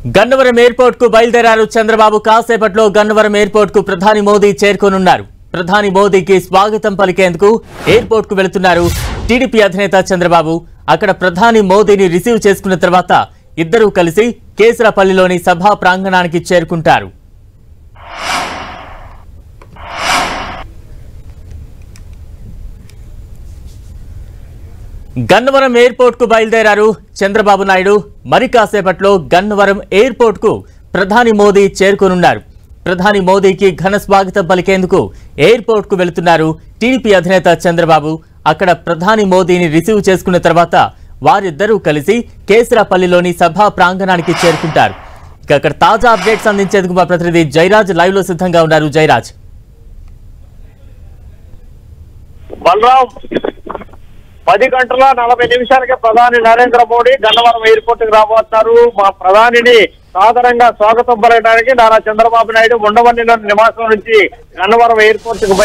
Gannavaram airport కు బయలుదేరారు చంద్రబాబు. కాసేపట్లో గన్నవరం ఎయిర్పోర్ట్ కు ప్రధాని మోదీ చేరుకోనున్నారు. ప్రధాని మోదీకి స్వాగతం పలికేందుకు ఎయిర్పోర్ట్ కు వెళుతున్నారు టీడీపీ అధినేత చంద్రబాబు. అక్కడ ప్రధాని మోదీని రిసీవ్ చేసుకున్న తర్వాత ఇద్దరూ కలిసి కేసరపల్లిలోని సభా ప్రాంగణానికి చేరుకుంటారు. గన్నవరం ఎయిర్పోర్ట్ కు బయలుదేరారు చంద్రబాబు నాయుడు. మరి కాసేపట్లో గన్నవరం ఎయిర్పోర్ట్ కు ప్రధాని మోదీ చేరుకోనున్నారు. ప్రధాని మోదీకి ఘన స్వాగతం పలికేందుకు ఎయిర్పోర్ట్ కు వెళుతున్నారు టీడీపీ అధినేత చంద్రబాబు. అక్కడ ప్రధాని మోదీని రిసీవ్ చేసుకున్న తర్వాత వారిద్దరూ కలిసి కేసరపల్లిలోని సభా ప్రాంగణానికి చేరుకుంటారు. ఇక అక్కడ తాజా అప్డేట్స్ అందించేందుకు మా ప్రతినిధి జయరాజ్ లైవ్ లో సిద్ధంగా ఉన్నారు. జయరాజ్, బలరాం 10 గంటల 40 నిమిషాలకి ప్రధాని నరేంద్ర మోడీ గన్నవరం ఎయిర్పోర్ట్ కి రాబోతున్నారు. మా ప్రధానిని సాధారణంగా స్వాగతం పలకడానికి నారా చంద్రబాబు నాయుడు ఉండవల్లిలోని నివాసం నుంచి గన్నవరం ఎయిర్పోర్ట్ కు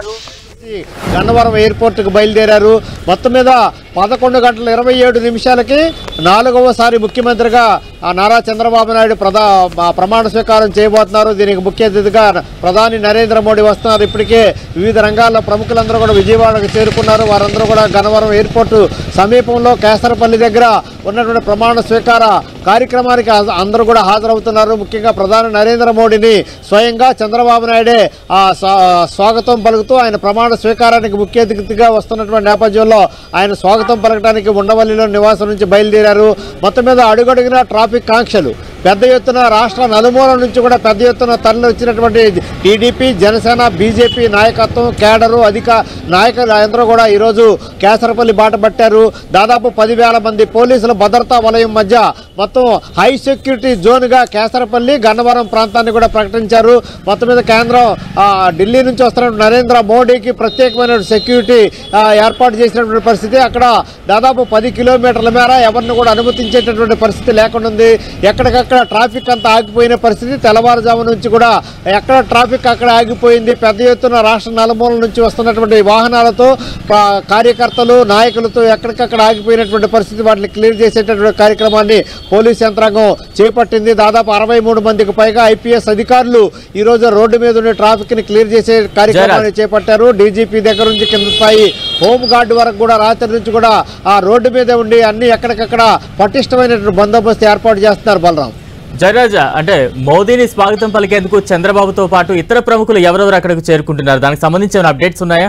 బయలుదేరారు. మొత్తం మీద 11 గంటల 27 నిమిషాలకి 4వసారి ముఖ్యమంత్రిగా నారా చంద్రబాబు నాయుడు ప్రమాణ స్వీకారం చేయబోతున్నారు. దీనికి ముఖ్య అతిథిగా ప్రధాని నరేంద్ర మోడీ వస్తున్నారు. ఇప్పటికే వివిధ రంగాల్లో ప్రముఖులందరూ కూడా విజయవాడకు చేరుకున్నారు. వారందరూ కూడా గన్నవరం ఎయిర్పోర్టు సమీపంలో కేసరపల్లి దగ్గర ఉన్నటువంటి ప్రమాణ స్వీకార కార్యక్రమానికి అందరూ కూడా హాజరవుతున్నారు. ముఖ్యంగా ప్రధాని నరేంద్ర మోడీని స్వయంగా చంద్రబాబు నాయుడే స్వాగతం పలుకుతూ ఆయన ప్రమాణ స్వీకారానికి ముఖ్య అతిథిగా వస్తున్నటువంటి నేపథ్యంలో ఆయన స్వాగతం పలకడానికి ఉండవల్లిలో నివాసం నుంచి బయలుదేరారు. మొత్తం మీద అడుగడుగున ట్రాఫిక్ ఆంక్షలు పెద్ద ఎత్తున రాష్ట్ర నలుమూల నుంచి కూడా పెద్ద ఎత్తున తరలి వచ్చినటువంటి టీడీపీ, జనసేన, బీజేపీ నాయకత్వం, కేడరు, నాయకులు అందరూ కూడా ఈరోజు కేసరపల్లి బాట పట్టారు. దాదాపు 10,000 మంది పోలీసుల భద్రతా వలయం మధ్య మొత్తం హై సెక్యూరిటీ జోన్గా కేసరపల్లి, గన్నవరం ప్రాంతాన్ని కూడా ప్రకటించారు. మొత్తం మీద కేంద్రం ఢిల్లీ నుంచి వస్తున్న నరేంద్ర మోడీకి ప్రత్యేకమైన సెక్యూరిటీ ఏర్పాటు చేసినటువంటి పరిస్థితి. అక్కడ దాదాపు 10 కిలోమీటర్ల మేర ఎవరిని కూడా అనుమతించేటటువంటి పరిస్థితి లేకుండా ఉంది. ఎక్కడికక్కడ ట్రాఫిక్ అంతా ఆగిపోయిన పరిస్థితి. తెల్లవారుజాము నుంచి కూడా ఎక్కడ ట్రాఫిక్ అక్కడ ఆగిపోయింది. పెద్ద ఎత్తున రాష్ట్ర నలుమూల నుంచి వస్తున్నటువంటి వాహనాలతో కార్యకర్తలు, నాయకులతో ఎక్కడికక్కడ ఆగిపోయినటువంటి పరిస్థితి. వాటిని క్లియర్ చేసేటటువంటి కార్యక్రమాన్ని పోలీస్ యంత్రాంగం చేపట్టింది. దాదాపు 63 మందికి పైగా ఐపీఎస్ అధికారులు ఈ రోజు రోడ్డు మీద ఉండే ట్రాఫిక్ ని క్లియర్ చేసే కార్యక్రమాన్ని చేపట్టారు. డీజీపీ దగ్గర నుంచి కింద స్థాయి హోమ్ గార్డు వరకు కూడా రాత్రి నుంచి కూడా ఆ రోడ్డు మీద ఉండి అన్ని ఎక్కడికక్కడ పటిష్టమైనటువంటి బందోబస్తు ఏర్పాటు చేస్తున్నారు. బలరాం, జయరాజ్, అంటే మోదీని స్వాగతం పలికేందుకు చంద్రబాబుతో పాటు ఇతర ప్రముఖులు ఎవరెవరు అక్కడికి చేరుకుంటున్నారు? దానికి సంబంధించిన అప్డేట్స్ ఉన్నాయా?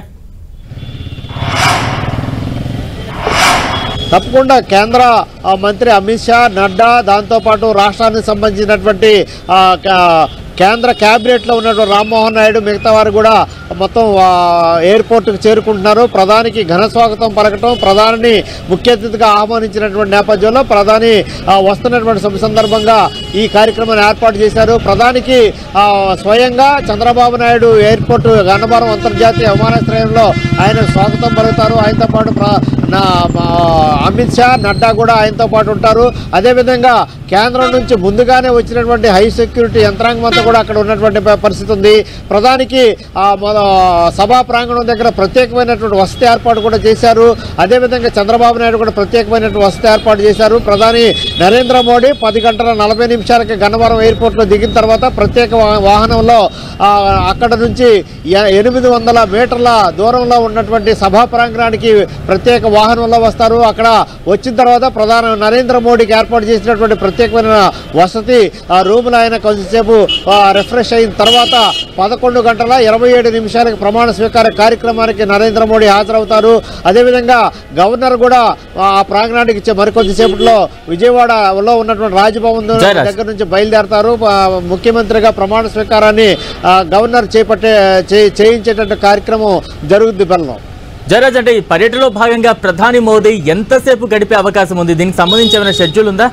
తప్పకుండా కేంద్ర మంత్రి అమిత్ షా, నడ్డా, దాంతోపాటు రాష్ట్రానికి సంబంధించినటువంటి కేంద్ర క్యాబినెట్లో ఉన్నటువంటి రామ్మోహన్ నాయుడు, మిగతా వారు కూడా మొత్తం ఎయిర్పోర్టుకు చేరుకుంటున్నారు. ప్రధానికి ఘన స్వాగతం పలకటం, ప్రధానిని ముఖ్య అతిథిగా ఆహ్వానించినటువంటి నేపథ్యంలో ప్రధాని వస్తున్నటువంటి సందర్భంగా ఈ కార్యక్రమాన్ని ఏర్పాటు చేశారు. ప్రధానికి స్వయంగా చంద్రబాబు నాయుడు ఎయిర్పోర్టు గన్నవరం అంతర్జాతీయ విమానాశ్రయంలో ఆయన స్వాగతం పలుకుతారు. ఆయనతో పాటు అమిత్ షా, నడ్డా కూడా ఆయనతో పాటు ఉంటారు. అదేవిధంగా కేంద్రం నుంచి ముందుగానే వచ్చినటువంటి హై సెక్యూరిటీ యంత్రాంగం అంతా కూడా అక్కడ ఉన్నటువంటి పరిస్థితి ఉంది. ప్రధానికి సభా ప్రాంగణం దగ్గర ప్రత్యేకమైనటువంటి వసతి ఏర్పాటు కూడా చేశారు. అదేవిధంగా చంద్రబాబు నాయుడు కూడా ప్రత్యేకమైనటువంటి వసతి ఏర్పాటు చేశారు. ప్రధాని నరేంద్ర మోడీ 10 గంటల 40 నిమిషాలకి గన్నవరం ఎయిర్పోర్ట్లో దిగిన తర్వాత ప్రత్యేక వాహనంలో అక్కడ నుంచి 800 మీటర్ల దూరంలో ఉన్నటువంటి సభా ప్రాంగణానికి ప్రత్యేక వాహనంలో వస్తారు. అక్కడ వచ్చిన తర్వాత ప్రధాని నరేంద్ర మోడీకి ఏర్పాటు చేసినటువంటి ప్రత్యేకమైన వసతి రూములు ఆయన కొంచెంసేపు రిఫ్రెష్ అయిన తర్వాత 11 గంటల 27 నిమిషాలకు ప్రమాణ స్వీకార కార్యక్రమానికి నరేంద్ర మోడీ హాజరవుతారు. అదేవిధంగా గవర్నర్ కూడా ఆ ప్రాంగణానికి మరికొద్దిసేపట్లో విజయవాడలో ఉన్నటువంటి రాజ్భవన్ దగ్గర నుంచి బయలుదేరతారు. ముఖ్యమంత్రిగా ప్రమాణ స్వీకారాన్ని గవర్నర్ చేయించేటటువంటి కార్యక్రమం జరుగుద్ది. బెల్లం, జయరాజ్, అంటే ఈ పర్యటనలో భాగంగా ప్రధాని మోదీ ఎంతసేపు గడిపే అవకాశం ఉంది? దీనికి సంబంధించి ఏమైనా షెడ్యూల్ ఉందా?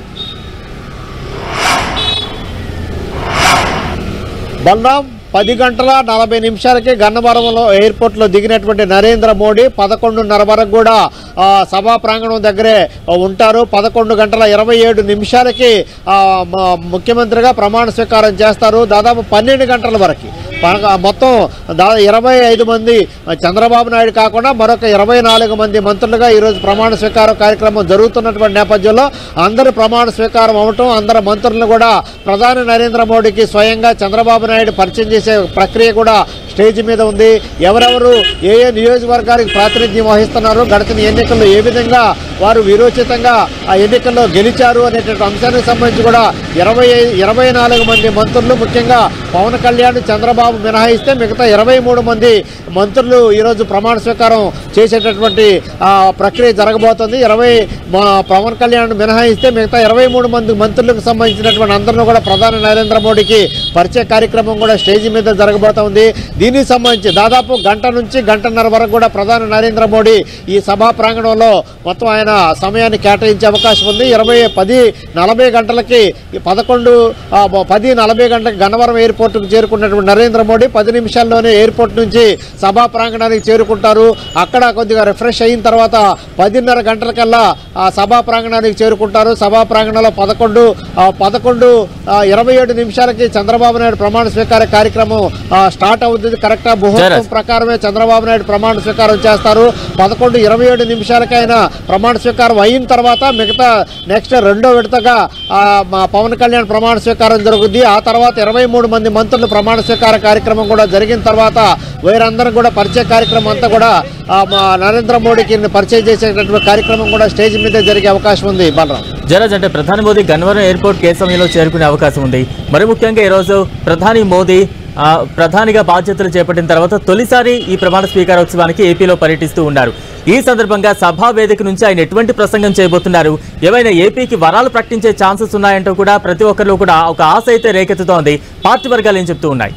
బలరాం, 10 గంటల 40 నిమిషాలకి గన్నవరంలో ఎయిర్పోర్ట్లో దిగినటువంటి నరేంద్ర మోడీ 11:30 వరకు కూడా సభా ప్రాంగణం దగ్గరే ఉంటారు. 11 గంటల 27 నిమిషాలకి ముఖ్యమంత్రిగా ప్రమాణ స్వీకారం చేస్తారు. దాదాపు 12 గంటల వరకు మొత్తం 25 మంది చంద్రబాబు నాయుడు కాకుండా మరొక 24 మంది మంత్రులుగా ఈరోజు ప్రమాణ స్వీకారం కార్యక్రమం జరుగుతున్నటువంటి నేపథ్యంలో అందరూ ప్రమాణ స్వీకారం అవటం, అందరు మంత్రులను కూడా ప్రధాని నరేంద్ర మోడీకి స్వయంగా చంద్రబాబు నాయుడు పరిచయం చేసే ప్రక్రియ కూడా స్టేజ్ మీద ఉంది. ఎవరెవరు ఏ ఏ నియోజకవర్గానికి ప్రాతినిధ్యం వహిస్తున్నారు, గడిచిన ఎన్నికల్లో ఏ విధంగా వారు విరోచితంగా ఆ ఎన్నికల్లో గెలిచారు అనేటువంటి అంశానికి సంబంధించి కూడా 24 మంది మంత్రులు, ముఖ్యంగా పవన్ కళ్యాణ్, చంద్రబాబు మినహాయిస్తే మిగతా 23 మంది మంత్రులు ఈరోజు ప్రమాణ స్వీకారం చేసేటటువంటి ప్రక్రియ జరగబోతుంది. పవన్ కళ్యాణ్ మినహాయిస్తే మిగతా 23 మంది మంత్రులకు సంబంధించినటువంటి అందరినీ కూడా ప్రధాని నరేంద్ర మోడీకి పరిచయ కార్యక్రమం కూడా స్టేజ్ మీద జరగబోతోంది. దీనికి సంబంధించి దాదాపు గంట నుంచి గంటన్నర వరకు కూడా ప్రధాని నరేంద్ర మోడీ ఈ సభా ప్రాంగణంలో మొత్తం ఆయన సమయాన్ని కేటాయించే అవకాశం ఉంది. 10:40 గంటలకి 10:40 గంటలకు గన్నవరం ఎయిర్పోర్టుకు చేరుకున్నటువంటి నరేంద్ర మోడీ 10 నిమిషాల్లోనే ఎయిర్పోర్ట్ నుంచి సభా ప్రాంగణానికి చేరుకుంటారు. అక్కడ కొద్దిగా రిఫ్రెష్ అయిన తర్వాత 10:30 గంటలకల్లా ఆ సభా ప్రాంగణానికి చేరుకుంటారు. సభా ప్రాంగణంలో 11:27 నిమిషాలకి చంద్రబాబు నాయుడు ప్రమాణ స్వీకార కార్యక్రమం స్టార్ట్ అవుతుంది. కరెక్ట్గా ముహూర్తం ప్రకారమే చంద్రబాబు నాయుడు ప్రమాణ స్వీకారం చేస్తారు. 11:27 నిమిషాలకి ఆయన ప్రమాణ స్వీకారం అయిన తర్వాత మిగతా నెక్స్ట్ రెండో విడతగా పవన్ కళ్యాణ్ ప్రమాణ స్వీకారం జరుగుతుంది. ఆ తర్వాత 23 మంది మంత్రులు ప్రమాణ స్వీకార కార్యక్రమం కూడా జరిగిన తర్వాత వీరందరూ కూడా పరిచయ కార్యక్రమం అంతా కూడా నరేంద్ర మోడీకి పరిచయం చేసేటటువంటి కార్యక్రమం కూడా స్టేజ్ మీద జరిగే అవకాశం ఉంది. బలరాం జరాజ్, అంటే ప్రధాని మోదీ గన్నవరం ఎయిర్పోర్ట్ ఏ సమయంలో చేరుకునే అవకాశం ఉంది? మరి ముఖ్యంగా ఈరోజు ప్రధాని మోదీ ప్రధానిగా బాధ్యతలు చేపట్టిన తర్వాత తొలిసారి ఈ ప్రమాణ స్వీకారోత్సవానికి ఏపీలో పర్యటిస్తూ ఉన్నారు. ఈ సందర్భంగా సభా వేదిక నుంచి ఆయన ఎటువంటి ప్రసంగం చేయబోతున్నారు, ఏవైనా ఏపీకి వరాలు ప్రకటించే ఛాన్సెస్ ఉన్నాయంటూ కూడా ప్రతి ఒక్కరిలో కూడా ఒక ఆశ అయితే రేకెత్తుతోంది. పార్టీ వర్గాలు ఏం చెప్తూ ఉన్నాయి?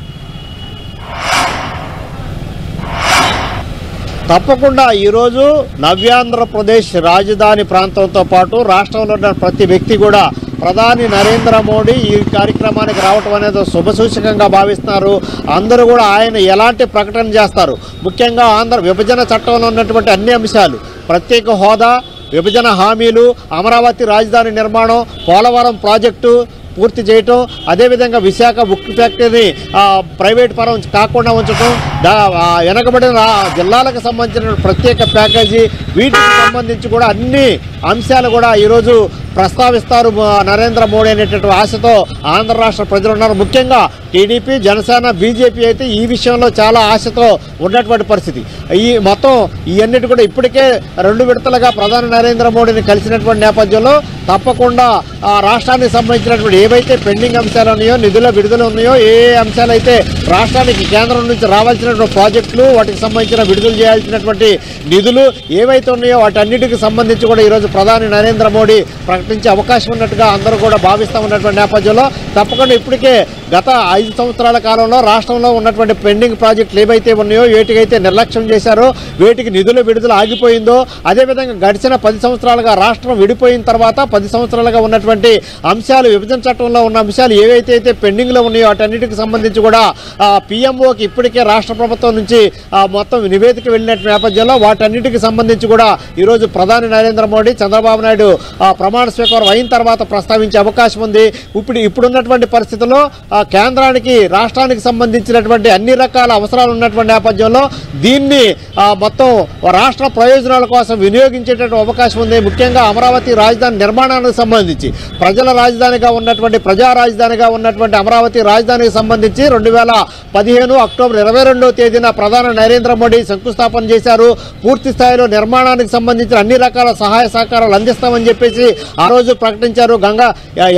తప్పకుండా ఈరోజు నవ్యాంధ్రప్రదేశ్ రాజధాని ప్రాంతంతో పాటు రాష్ట్రంలో ఉన్న ప్రతి వ్యక్తి కూడా ప్రధాని నరేంద్ర మోడీ ఈ కార్యక్రమానికి రావటం అనేది శుభసూచకంగా భావిస్తున్నారు. అందరూ కూడా ఆయన ఎలాంటి ప్రకటన చేస్తారు, ముఖ్యంగా ఆంధ్ర విభజన చట్టంలో ఉన్నటువంటి అన్ని అంశాలు, ప్రత్యేక హోదా, విభజన హామీలు, అమరావతి రాజధాని నిర్మాణం, పోలవరం ప్రాజెక్టు పూర్తి చేయటం, అదేవిధంగా విశాఖ ఉక్కు ఫ్యాక్టరీని ప్రైవేట్ పరం కాకుండా ఉంచడం, వెనకబడిన జిల్లాలకు సంబంధించిన ప్రత్యేక ప్యాకేజీ, వీటికి సంబంధించి కూడా అన్ని అంశాలు కూడా ఈరోజు ప్రస్తావిస్తారు నరేంద్ర మోడీ అనేటువంటి ఆశతో ఆంధ్ర రాష్ట్ర ప్రజలు ఉన్నారు. ముఖ్యంగా టీడీపీ, జనసేన, బీజేపీ అయితే ఈ విషయంలో చాలా ఆశతో ఉన్నటువంటి పరిస్థితి. ఈ మొత్తం ఇవన్నిటి కూడా ఇప్పటికే 2 విడతలుగా ప్రధాని నరేంద్ర మోడీని కలిసినటువంటి నేపథ్యంలో తప్పకుండా ఆ రాష్ట్రానికి సంబంధించినటువంటి ఏవైతే పెండింగ్ అంశాలు ఉన్నాయో, నిధుల విడుదల ఉన్నాయో, ఏ అంశాలు అయితే రాష్ట్రానికి కేంద్రం నుంచి రావాల్సినటువంటి ప్రాజెక్టులు, వాటికి సంబంధించిన విడుదల చేయాల్సినటువంటి నిధులు ఏవైతే ఉన్నాయో వాటన్నిటికి సంబంధించి కూడా ఈరోజు ప్రధాని నరేంద్ర మోడీ ప్రకటించే అవకాశం ఉన్నట్టుగా అందరూ కూడా భావిస్తూ ఉన్నటువంటి నేపథ్యంలో తప్పకుండా ఇప్పటికే గత 5 సంవత్సరాల కాలంలో రాష్ట్రంలో ఉన్నటువంటి పెండింగ్ ప్రాజెక్టులు ఏవైతే ఉన్నాయో, వేటికైతే నిర్లక్ష్యం చేశారో, వేటికి నిధుల విడుదల ఆగిపోయిందో, అదేవిధంగా గడిచిన 10 సంవత్సరాలుగా రాష్ట్రం విడిపోయిన తర్వాత 10 సంవత్సరాలుగా ఉన్నటువంటి అంశాలు, విభజన చట్టంలో ఉన్న అంశాలు ఏవైతే అయితే పెండింగ్లో ఉన్నాయో వాటన్నిటికి సంబంధించి కూడా పిఎంఓకి ఇప్పటికే రాష్ట్ర ప్రభుత్వం నుంచి మొత్తం నివేదిక వెళ్ళిన నేపథ్యంలో వాటన్నిటికి సంబంధించి కూడా ఈరోజు ప్రధాని నరేంద్ర మోడీ, చంద్రబాబు నాయుడు ప్రమాణ స్వీకారం అయిన తర్వాత ప్రస్తావించే అవకాశం ఉంది. ఇప్పుడున్నటువంటి పరిస్థితుల్లో కేంద్రానికి, రాష్ట్రానికి సంబంధించినటువంటి అన్ని రకాల అవసరాలు ఉన్నటువంటి నేపథ్యంలో దీన్ని మొత్తం రాష్ట్ర ప్రయోజనాల కోసం వినియోగించేటటువంటి అవకాశం ఉంది. ముఖ్యంగా అమరావతి రాజధాని నిర్మాణానికి సంబంధించి ప్రజల రాజధానిగా ఉన్నటువంటి, ప్రజా రాజధానిగా ఉన్నటువంటి అమరావతి రాజధానికి సంబంధించి 2015 అక్టోబర్ 22వ తేదీన ప్రధాని నరేంద్ర మోడీ శంకుస్థాపన చేశారు. పూర్తి స్థాయిలో నిర్మాణానికి సంబంధించిన అన్ని రకాల సహాయ సహకారాలు అందిస్తామని చెప్పేసి ఆ రోజు ప్రకటించారు. గంగా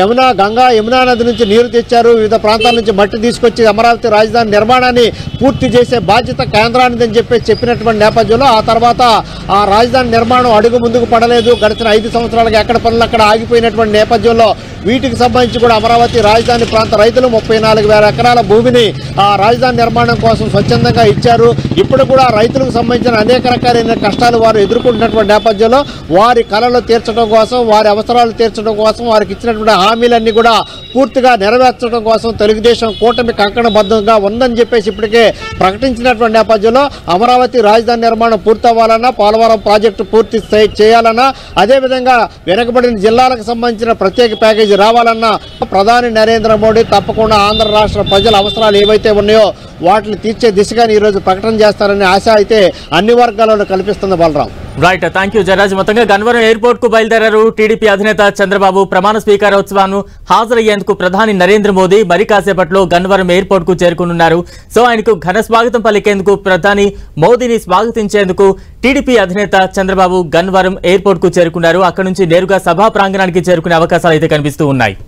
యమునా నది నుంచి నీరు తెచ్చారు. వివిధ ప్రాంతాల నుంచి మట్టి తీసుకొచ్చి అమరావతి రాజధాని నిర్మాణాన్ని పూర్తి చేసే బాధ్యత కేంద్రానిదని చెప్పినటువంటి నేపథ్యంలో ఆ తర్వాత ఆ రాజధాని నిర్మాణం అడుగు ముందుకు పడలేదు. గడిచిన 5 సంవత్సరాలుగా ఎక్కడ పనులు అక్కడ ఆగిపోయినటువంటి నేపథ్యంలో వీటికి సంబంధించి కూడా అమరావతి రాజధాని ప్రాంత రైతులు 34,000 ఎకరాల భూమిని ఆ రాజధాని నిర్మాణం కోసం స్వచ్ఛందంగా ఇచ్చారు. ఇప్పుడు కూడా రైతులకు సంబంధించిన అనేక రకాలైన కష్టాలు వారు ఎదుర్కొంటున్నటువంటి నేపథ్యంలో వారి కళలు తీర్చడం కోసం, వారి అవసరాలు తీర్చడం కోసం వారికి ఇచ్చినటువంటి హామీలన్నీ కూడా పూర్తిగా పూర్తిగా నెరవేర్చడం కోసం తెలుగుదేశం కూటమి కంకణబద్ధంగా ఉందని చెప్పేసి ఇప్పటికే ప్రకటించినటువంటి నేపథ్యంలో అమరావతి రాజధాని నిర్మాణం పూర్తవ్వాలన్నా, పోలవరం ప్రాజెక్టు పూర్తి చేయాలన్నా, అదేవిధంగా వెనుకబడిన జిల్లాలకు సంబంధించిన ప్రత్యేక ప్యాకేజీ రావాలన్నా ప్రధాని నరేంద్ర మోడీ తప్పకుండా ఆంధ్ర రాష్ట్ర ప్రజల అవసరాలు ఏవైతే ఉన్నాయో వాటిని తీర్చే దిశగా ఈరోజు ప్రకటన చేస్తారనే ఆశ అయితే అన్ని వర్గాలలో కల్పిస్తుంది Balaram. Right, thank you Jayaraj. మొత్తంగా గన్నవరం ఎయిర్పోర్ట్ కు బయలుదేరారు టీడీపీ అధినేత చంద్రబాబు. ప్రమాణ స్వీకారోత్సవాన్ని హాజరయ్యేందుకు ప్రధాని నరేంద్ర మోదీ మరి కాసేపట్లో గన్నవరం ఎయిర్పోర్ట్ కు చేరుకున్నారు. సో ఆయనకు ఘన స్వాగతం పలికేందుకు, ప్రధాని మోదీని స్వాగతించేందుకు టీడీపీ అధినేత చంద్రబాబు గన్నవరం ఎయిర్పోర్ట్ కు చేరుకున్నారు. అక్కడి నుంచి నేరుగా సభా ప్రాంగణానికి చేరుకునే అవకాశాలు అయితే కనిపిస్తూ ఉన్నాయి.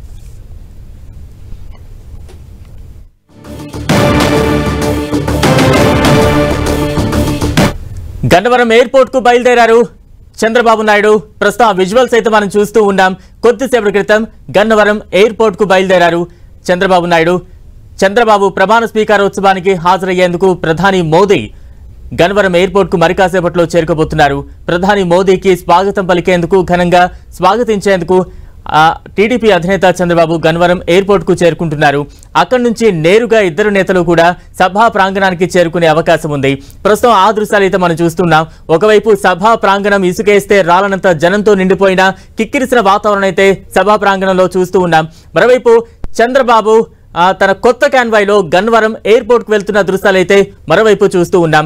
గన్నవరం ఎయిర్పోర్ట్ కు బయలుదేరారు చంద్రబాబు నాయుడు. ప్రస్తుతం విజువల్స్ అయితే మనం చూస్తూ ఉన్నాం. కొద్దిసేపటి క్రితం గన్నవరం ఎయిర్పోర్ట్ కు బయలుదేరారు చంద్రబాబు నాయుడు. చంద్రబాబు ప్రమాణ స్వీకారోత్సవానికి హాజరయ్యేందుకు ప్రధాని మోదీ గన్నవరం ఎయిర్పోర్ట్ కు మరి కాసేపట్లో చేరుకోబోతున్నారు. ప్రధాని మోదీకి స్వాగతం పలికేందుకు, ఘనంగా స్వాగతించేందుకు టీడీపీ అధినేత చంద్రబాబు గన్నవరం ఎయిర్పోర్ట్ కు చేరుకుంటున్నారు. అక్కడి నుంచి నేరుగా ఇద్దరు నేతలు కూడా సభా ప్రాంగణానికి చేరుకునే అవకాశం ఉంది. ప్రస్తుతం ఆ దృశ్యాలు అయితే మనం చూస్తున్నాం. ఒకవైపు సభా ప్రాంగణం ఇసుకేస్తే రాలనంత జనంతో నిండిపోయిన కిక్కిరిసిన వాతావరణం అయితే సభా ప్రాంగణంలో చూస్తూ ఉన్నాం. మరోవైపు చంద్రబాబు తన కొత్త కాన్వాయ్లో గన్నవరం ఎయిర్పోర్ట్ కు వెళ్తున్న దృశ్యాలైతే మరోవైపు చూస్తూ ఉన్నాం.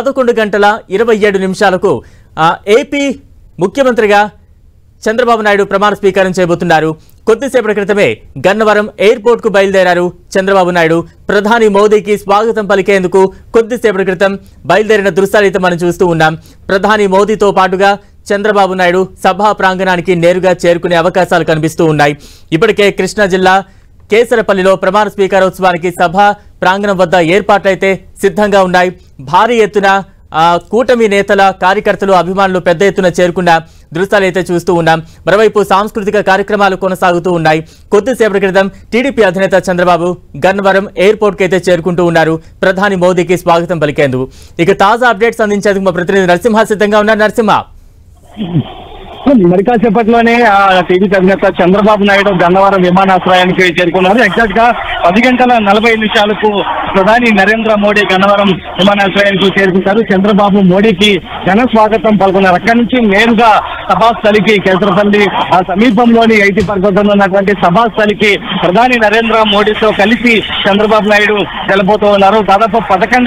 11:27 ఏపీ ముఖ్యమంత్రిగా చంద్రబాబు నాయుడు ప్రమాణ స్వీకారం చేయబోతున్నారు. కొద్దిసేపటి క్రితమే గన్నవరం ఎయిర్పోర్ట్ కు బయలుదేరారు చంద్రబాబు నాయుడు. ప్రధాని మోదీకి స్వాగతం పలికేందుకు కొద్దిసేపటి క్రితం బయలుదేరిన దృశ్యాలు అయితే మనం చూస్తూ ఉన్నాం. ప్రధాని మోదీతో పాటుగా చంద్రబాబు నాయుడు సభా ప్రాంగణానికి నేరుగా చేరుకునే అవకాశాలు కనిపిస్తూ ఉన్నాయి. ఇప్పటికే కృష్ణా జిల్లా కేసరపల్లిలో ప్రమాణ స్వీకారోత్సవానికి సభా ప్రాంగణం వద్ద ఏర్పాట్లయితే సిద్ధంగా ఉన్నాయి. భారీ ఎత్తున కూటమి నేతల, కార్యకర్తలు, అభిమానులు పెద్ద ఎత్తున చేరుకున్న దృశ్యాలు అయితే చూస్తూ ఉన్నాం. మరోవైపు సాంస్కృతిక కార్యక్రమాలు కొనసాగుతూ ఉన్నాయి. కొద్దిసేపటి క్రితం టీడీపీ అధినేత చంద్రబాబు గన్నవరం ఎయిర్పోర్ట్ కి అయితే చేరుకుంటూ ఉన్నారు ప్రధాని మోదీకి స్వాగతం పలికేందుకు. ఇక తాజా అప్డేట్స్ అందించేందుకు మా ప్రతినిధి నరసింహ సిద్ధంగా ఉన్నారు. నరసింహ, మరి కాసేపట్లోనే టీడీపీ అధినేత చంద్రబాబు నాయుడు గన్నవరం విమానాశ్రయానికి చేరుకున్నారు. ఎగ్జాక్ట్ గా 10:40 ప్రధాని నరేంద్ర మోడీ గన్నవరం విమానాశ్రయానికి చేరుకుంటారు. చంద్రబాబు మోడీకి ఘన స్వాగతం పలుకున్నారు. అక్కడి నుంచి నేరుగా సభాస్థలికి, కేసరపల్లి సమీపంలోని ఐటీ పార్క్ వద్ద ఉన్నటువంటి సభాస్థలికి ప్రధాని నరేంద్ర మోడీతో కలిసి చంద్రబాబు నాయుడు వెళ్ళబోతూ ఉన్నారు. దాదాపు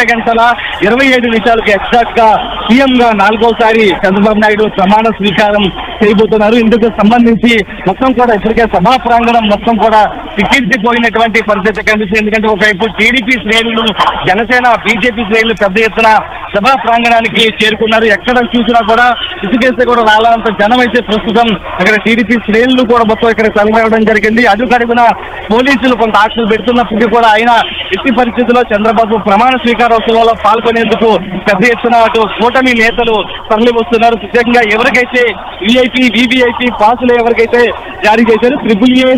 11:27 ఎగ్జాక్ట్ గా సీఎం గా 4వసారి చంద్రబాబు నాయుడు ప్రమాణ స్వీకారం చేయబోతున్నారు. ఇందుకు సంబంధించి మొత్తం కూడా ఇప్పటికే సభా ప్రాంగణం మొత్తం కూడా పిక్కిరిసిపోయినటువంటి పరిస్థితి కనిపిస్తుంది. ఎందుకంటే ఒకవైపు టీడీపీ శ్రేణులు, జనసేన, బీజేపీ శ్రేణులు పెద్ద ఎత్తున సభా ప్రాంగణానికి చేరుకున్నారు. ఎక్కడ చూసినా కూడా ఇసుకేస్తే కూడా రాలంత జనం అయితే ప్రస్తుతం అక్కడ టీడీపీ శ్రేణులు కూడా మొత్తం ఇక్కడ తరలివడం జరిగింది. అడుగడుగున పోలీసులు కొంత ఆక్షలు పెడుతున్నప్పటికీ కూడా ఆయన ఎట్టి పరిస్థితుల్లో చంద్రబాబు ప్రమాణ స్వీకారోత్సవంలో పాల్గొనేందుకు పెద్ద ఎత్తున అటు కూటమి నేతలు తరలి వస్తున్నారు. ప్రత్యేకంగా ఎవరికైతే విఐపి, వివిఐపి పాసులు ఎవరికైతే జారీ చేశారు, AAA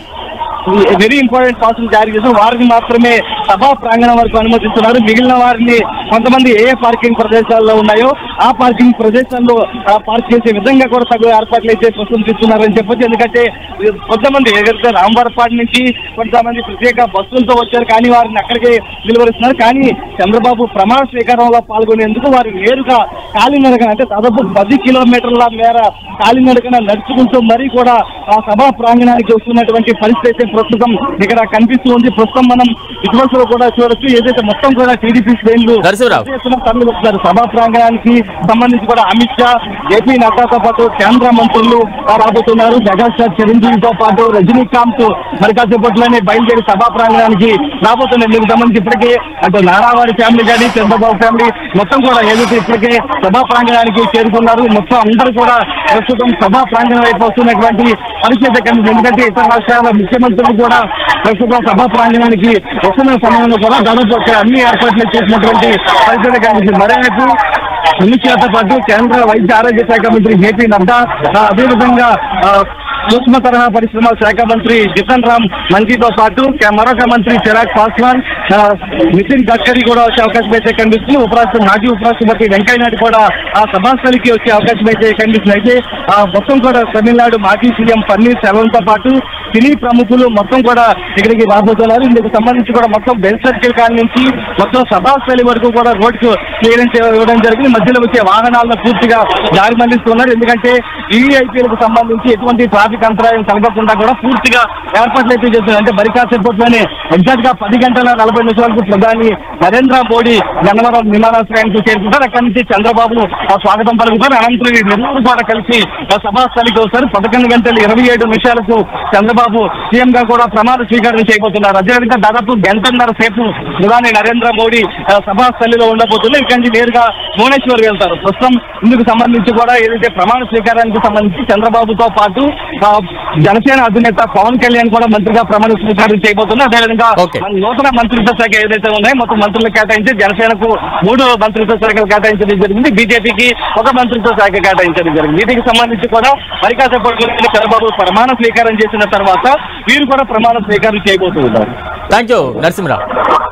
వెరీ ఇంపార్టెంట్ పాసులు జారీ చేశారు, వారిని మాత్రమే సభా ప్రాంగణం వరకు అనుమతిస్తున్నారు. మిగిలిన వారిని కొంతమంది ఏ పార్కింగ్ ప్రదేశాల్లో ఉన్నాయో ఆ పార్కింగ్ ప్రదేశాల్లో పార్క్ చేసే విధంగా కూడా తగు ఏర్పాట్లు అయితే ప్రస్తుతిస్తున్నారని చెప్పొచ్చు. ఎందుకంటే కొంతమంది ఏదైతే రాంబర్పాటి నుంచి కొంతమంది ప్రత్యేక బస్సులతో వచ్చారు, కానీ వారిని అక్కడికే నిలువరిస్తున్నారు. కానీ చంద్రబాబు ప్రమాణ స్వీకారంలో పాల్గొనేందుకు వారు నేరుగా కాలినడకన, అంటే దాదాపు 10 కిలోమీటర్ల మేర కాలినడకన నడుచుకుంటూ మరీ కూడా ఆ సభా ప్రాంగణానికి వస్తున్నటువంటి పరిస్థితి ప్రస్తుతం ఇక్కడ కనిపిస్తూ ఉంది. ప్రస్తుతం మనం విజువల్స్ లో కూడా చూడొచ్చు. ఏదైతే మొత్తం కూడా టీడీపీ శ్రేణులు తరలి వస్తున్నారు సభా ప్రాంగణానికి సంబంధించి కూడా అమిత్ షా, జేపీ నడ్డాతో పాటు కేంద్ర మంత్రులు రాబోతున్నారు. మెగాస్టార్ చిరంజీవితో పాటు రజనీకాంత్ మరి కాసేపట్లోనే బయలుదేరి సభా ప్రాంగణానికి రాబోతున్నారు. దీనికి సంబంధించి ఇప్పటికే అటు నారావారి ఫ్యామిలీ కానీ చంద్రబాబు ఫ్యామిలీ మొత్తం కూడా ఏదైతే ఇప్పటికే సభా ప్రాంగణానికి చేరుకున్నారు. మొత్తం అందరూ కూడా ప్రస్తుతం సభా ప్రాంగణం వైపు వస్తున్నటువంటి పరిస్థితి కనిపిస్తుంది. ఎందుకంటే ఇతర రాష్ట్రాల ముఖ్యమంత్రులు కూడా ప్రస్తుతం సభా ప్రాంగణానికి వస్తున్న సమయంలో కూడా దాదాపు అన్ని ఏర్పాట్లు చేసినటువంటి పరిస్థితి కనిపిస్తుంది. మరోవైపు అమిత్ షాతో పాటు కేంద్ర వైద్య ఆరోగ్య శాఖ మంత్రి జేపీ నడ్డా, అదేవిధంగా సూక్ష్మ తరహా పరిశ్రమల శాఖ మంత్రి జితన్ రామ్ మంజీతో పాటు మరొక మంత్రి చిరాగ్ పాస్వాన్, నితిన్ గడ్కరీ కూడా వచ్చే అవకాశం అయితే కనిపిస్తుంది. మాజీ ఉపరాష్ట్రపతి వెంకయ్యనాయుడు కూడా ఆ సభాస్థలికి వచ్చే అవకాశం అయితే కనిపిస్తుంది. అయితే మొత్తం కూడా తమిళనాడు మాజీ సీఎం పన్నీర్ సెల్వంతో పాటు సినీ ప్రముఖులు మొత్తం కూడా ఇక్కడికి రాబోతున్నారు. ఇందుకు సంబంధించి కూడా మొత్తం బెల్ సర్కిల్ కాడ నుంచి మొత్తం సభాస్థలి వరకు కూడా రోడ్డుకు క్లియరెన్స్ ఇవ్వడం జరిగింది. మధ్యలో వచ్చే వాహనాలను పూర్తిగా దారి మళ్లిస్తున్నారు. ఎందుకంటే వీఐపీలకు సంబంధించి ఎటువంటి ట్రాఫిక్ అంతరాయం కలగకుండా కూడా పూర్తిగా ఏర్పాట్లు అయితే చేస్తున్నారు. అంటే మరి కాసేపట్లోనే ఎగ్జాక్ట్ గా 10:40 ప్రధాని నరేంద్ర మోడీ గన్నవరం విమానాశ్రయానికి చేరుకుంటారు. అక్కడి నుంచి చంద్రబాబు స్వాగతం పలుకుతారు. అనంతరం ఇరువురు కూడా కలిసి సభాస్థలికి వస్తారు. 11:27 చంద్రబాబు సీఎం గా కూడా ప్రమాణ స్వీకారం చేయబోతున్నారు. అదేవిధంగా దాదాపు గంటన్నర సేపు ప్రధాని నరేంద్ర మోడీ సభాస్థలిలో ఉండబోతున్నారు. ఇక్కడి నుంచి నేరుగా భువనేశ్వర్ వెళ్తారు. ప్రస్తుతం ఇందుకు సంబంధించి కూడా ఏదైతే ప్రమాణ స్వీకారానికి సంబంధించి చంద్రబాబుతో పాటు జనసేన అధినేత పవన్ కళ్యాణ్ కూడా మంత్రిగా ప్రమాణ స్వీకారం చేయబోతున్నారు. అదేవిధంగా నూతన మంత్రిత్వ శాఖ ఏదైతే ఉన్నాయో మొత్తం మంత్రులు కేటాయించి జనసేనకు 3 మంత్రిత్వ శాఖలు కేటాయించడం జరిగింది. బీజేపీకి 1 మంత్రిత్వ శాఖ కేటాయించడం జరిగింది. వీటికి సంబంధించి కూడా మరి కాసేపట్లో చంద్రబాబు ప్రమాణ స్వీకారం చేసిన తర్వాత వీరు కూడా ప్రమాణ స్వీకారం చేయబోతున్నారు. Thank you Narasimharao.